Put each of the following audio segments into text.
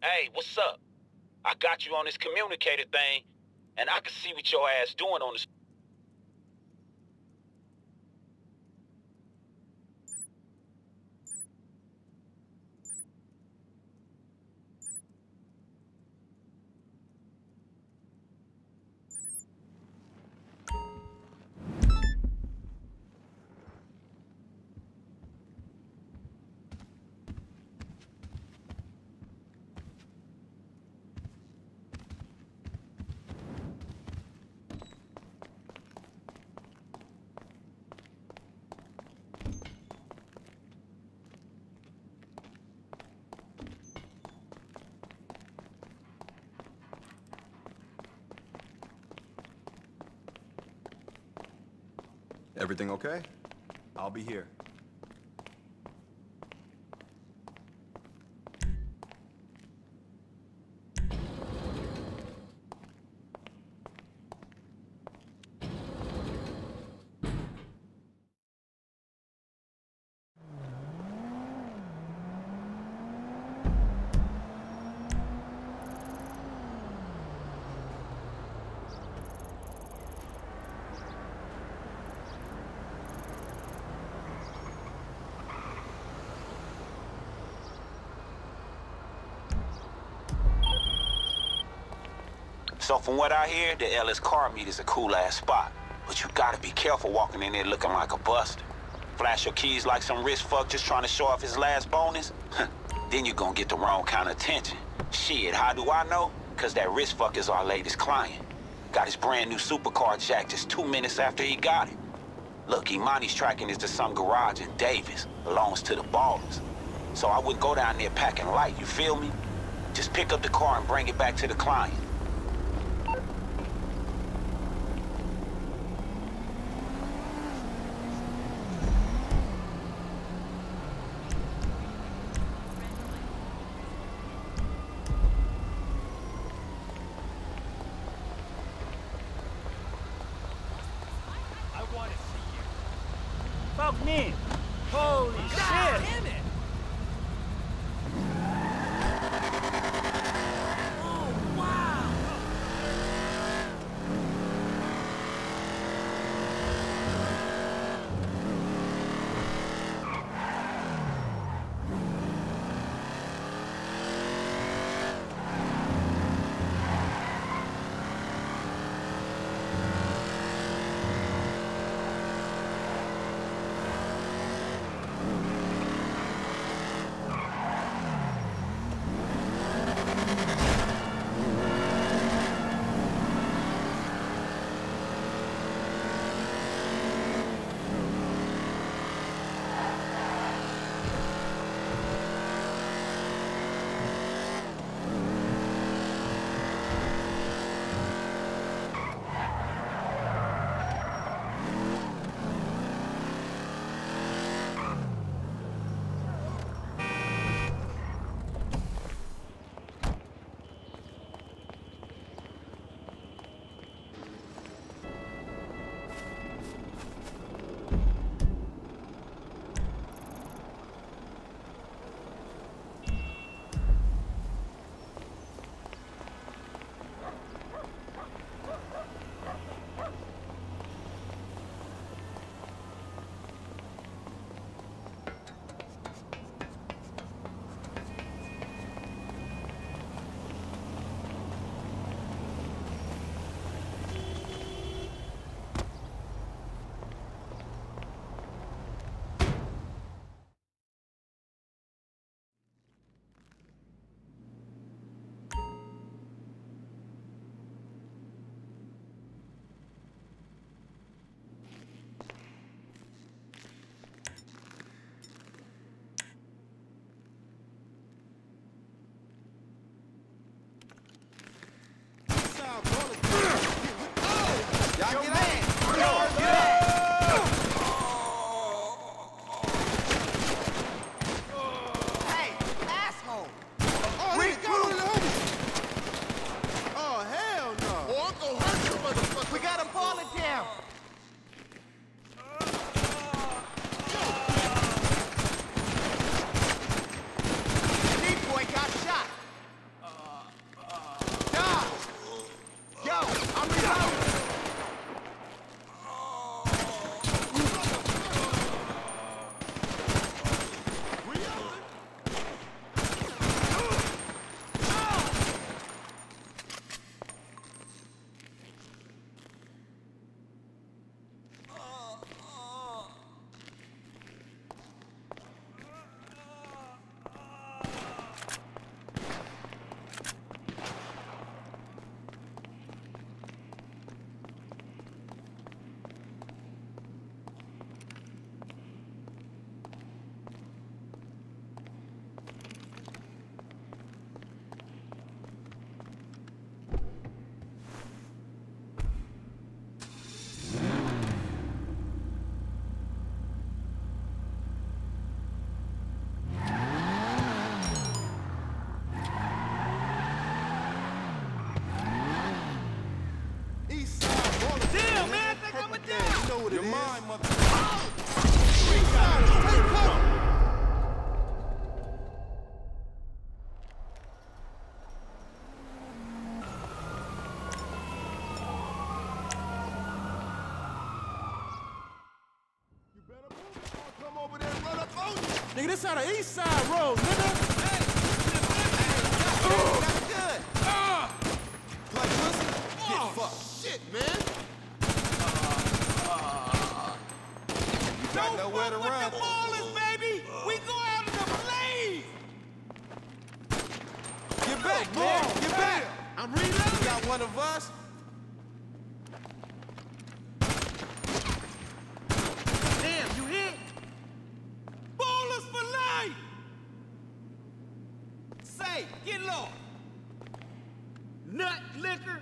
Hey, what's up? I got you on this communicator thing, and I can see what your ass doing on this. Everything okay? I'll be here. So from what I hear, the Ellis car meet is a cool-ass spot. But you gotta be careful walking in there looking like a buster. Flash your keys like some rich fuck just trying to show off his last bonus? Then you're gonna get the wrong kind of attention. Shit, how do I know? Cause that rich fuck is our latest client. Got his brand new supercar jacked just 2 minutes after he got it. Look, Imani's tracking is to some garage in Davis. Belongs to the Ballers. So I wouldn't go down there packing light, you feel me? Just pick up the car and bring it back to the client. Fuck me! Holy shit! Damn it! Oh, wow! know what it is. You're mine, mother. Take cover. You better move it or come over there and run up on you. Nigga, this how the east side road, nigga. That's good. Like pussy? Get fucked. Shit, man. You got nowhere to run. The ballers, baby. We go out in the blaze. Get back, man. Get back. I'm You reloading. got one of us? Damn, you hit. Ballers for life. Say, get low. Nut liquor.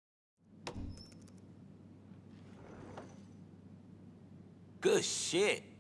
Good shit.